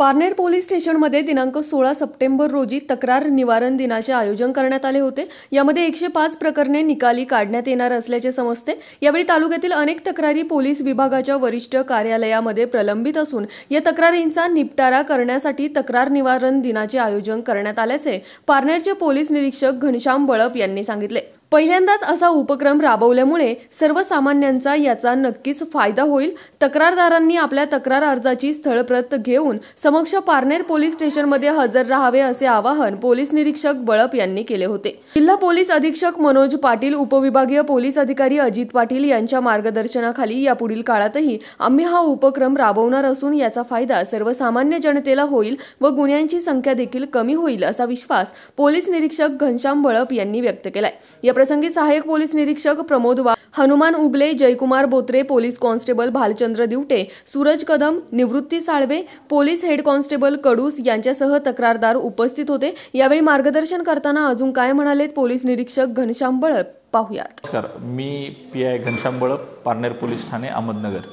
Parner police स्टेशनमध्ये दिनांक 16 September रोजी तक्रार निवारण दिनाचे आयोजन करण्यात आले होते। यामध्ये 105 प्रकरणे निकाली काढण्यात येणार असल्याचे समजते। यावेळी तालुक्यातील अनेक तक्रारी पोलीस विभागाच्या वरिष्ठ कार्यालयामध्ये प्रलंबित असून या तक्रारींचा निपटारा करण्यासाठी तक्रार निवारण दिनाचे आयोजन करण्यात आल्याचे पारनेरचे पोलीस निरीक्षक घनश्याम बळप यांनी सांगितले। पहिल्यांदाच असा उपक्रम राबवल्यामुळे सर्वसामान्यांचा याचा नक्कीच फायदा होईल। तक्रारदारांनी आपल्या तक्रार अर्जाची स्थळप्रत घेऊन समक्ष पारनेर पोलीस स्टेशनमध्ये हजर राहावे असे आवाहन पोलीस निरीक्षक बळप यांनी केले होते। जिल्हा पोलीस अधीक्षक मनोज पाटील, उपविभागीय पोलीस अधिकारी अजित पाटील यांच्या मार्गदर्शनाखाली यापुढील काळातही आम्ही हा उपक्रम राबवणार असून याचा फायदा सर्वसामान्य जनतेला होईल व गुन्ह्यांची संख्या देखील कमी होईल असा विश्वास पोलीस निरीक्षक घनश्याम बळप यांनी व्यक्त केलाय। या प्रसंगी सहाय्यक पोलीस निरीक्षक Pramod Wagh, Hanuman Ugale, Jaykumar Botre, police constable Bhalchandra Divate, Suraj Kadam, Nivrutti Salve, police head constable Kadus यांच्यासह तक्रारदार उपस्थित होते। यावेळी मार्गदर्शन करताना अजून काय म्हणालेत पोलीस निरीक्षक घनश्याम बळप पाहूयात। नमस्कार, मी पीआय घनश्याम बळप, पारनेर पोलीस ठाणे अहमदनगर।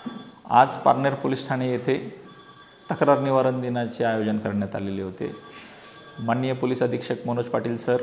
आज पारनेर पोलीस ठाणे येथे तक्रार निवारण दिनाचे आयोजन करण्यात आलेले होते। माननीय पोलीस अधीक्षक मनोज पाटील सर,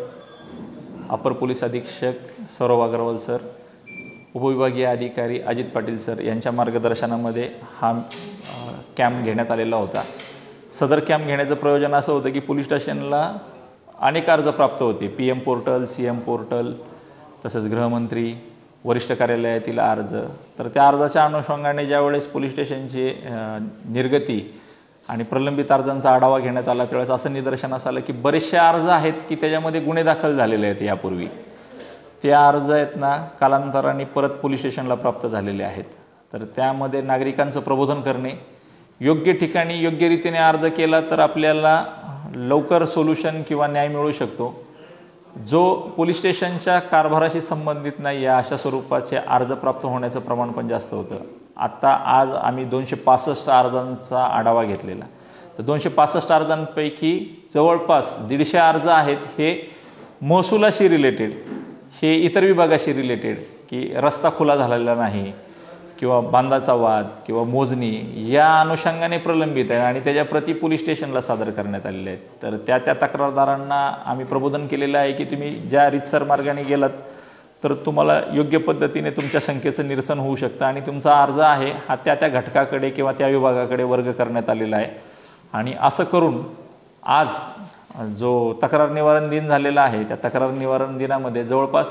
अपर पोलीस अधीक्षक सौरभ अग्रवाल सर, उपविभागीय अधिकारी अजित पाटील सर यांच्या मार्गदर्शनामध्ये हा कॅम्प घेण्यात आलेला होता। सदर कॅम्प घेण्याचं प्रयोजन असं होतं की पोलीस स्टेशनला अनेक अर्ज प्राप्त होते, PM पोर्टल, CM पोर्टल, तसंच गृहमंत्री, वरिष्ठ कार्यालयातील अर्ज। तर त्या अर्जाच्या अनुषंगाने ज्यावेळेस पोलीस स्टेशनची निर्गती आणि प्रलंबित अर्जांचा आढावा घेण्यात आला त्यावेळेस असं निदर्शनास आलं की बरेचसे अर्ज आहेत की त्याच्यामध्ये गुन्हे दाखल झालेले आहेत। यापूर्वी ते अर्ज आहेत ना कालांतराने परत पोलीस स्टेशनला प्राप्त झालेले आहेत। तर त्यामध्ये नागरिकांचं प्रबोधन करणे, योग्य ठिकाणी योग्य रीतीने अर्ज केला तर आपल्याला लवकर सोल्युशन किंवा न्याय मिळू शकतो। जो पोलीस स्टेशनच्या कारभाराशी संबंधित नाही या अशा स्वरूपाचे अर्ज प्राप्त होण्याचं प्रमाण पण जास्त होतं। आज आम्ही 265 अर्जांचा आढावा घेतलेला। तर 265 अर्जांपैकी जवळपास 150 अर्ज आहेत हे महसुलाशी रिलेटेड, हे इतर विभागाशी रिलेटेड की रस्ता खुला झालेला नाही किंवा बांधाचा वाद किंवा मोजणी या अनुषंगाने प्रलंबित आहे आणि त्याच्या प्रति पोलीस स्टेशनला सादर करण्यात आलेले आहेत। तर त्या तक्रारदारांना आम्ही प्रबोधन केलेलं आहे की तुम्ही ज्या रीतसर मार्गाने गेलात तर तुम्हाला योग्य पद्धतीने तुमच्या शंकेचं निरसन होऊ शकतं आणि तुमचा अर्ज आहे हा त्या घटकाकडे किंवा त्या विभागाकडे वर्ग करण्यात आलेला आहे। आणि असं करून आज जो तक्रार निवारण दिन झालेला आहे त्या तक्रार निवारण दिनामध्ये जवळपास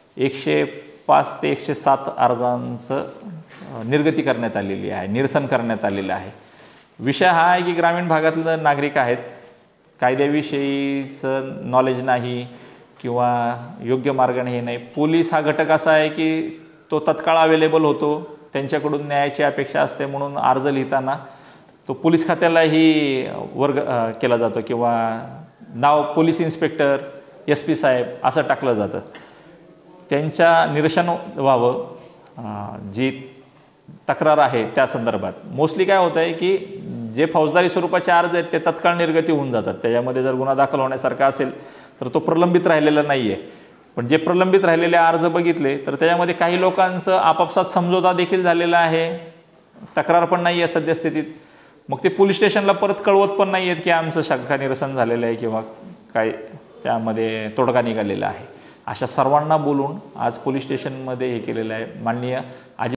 105 ते 107 अर्जांचं निर्गती करण्यात आलेली आहे, निरसन करण्यात आलेलं आहे। विषय हा आहे की ग्रामीण भागातले नागरिक आहेत, कायद्याविषयीचं नॉलेज नाही किंवा योग्य मार्गाने हे नाही। पोलीस हा घटक असा आहे की तो तत्काळ अवेलेबल होतो, त्यांच्याकडून न्यायाची अपेक्षा असते म्हणून अर्ज लिहिताना तो पोलीस खात्यालाही वर्ग केला जातो किंवा नाव पोलीस इन्स्पेक्टर, SP साहेब असं टाकलं जातं। त्यांच्या निरसन व्हावं जी तक्रार आहे त्या संदर्भात। मोस्टली काय होतं आहे की जे फौजदारी स्वरूपाचे अर्ज आहेत ते तत्काळ निर्गती होऊन जातात। त्याच्यामध्ये जर गुन्हा दाखल होण्यासारखा असेल तर तो प्रलंबित राहिलेला नाही आहे। पण जे प्रलंबित राहिलेले अर्ज बघितले तर त्याच्यामध्ये काही लोकांचं आपापसात समझोता देखील झालेला आहे, तक्रार पण नाही आहे सद्यस्थितीत। मग ते पोलीस स्टेशनला परत कळवत पण नाही आहेत की आमचं शंका निरसन झालेलं आहे किंवा काय त्यामध्ये तोडगा निघालेला आहे। अशा सर्वांना बोलून आज पोलीस स्टेशनमध्ये हे केलेलं आहे। माननीय अजित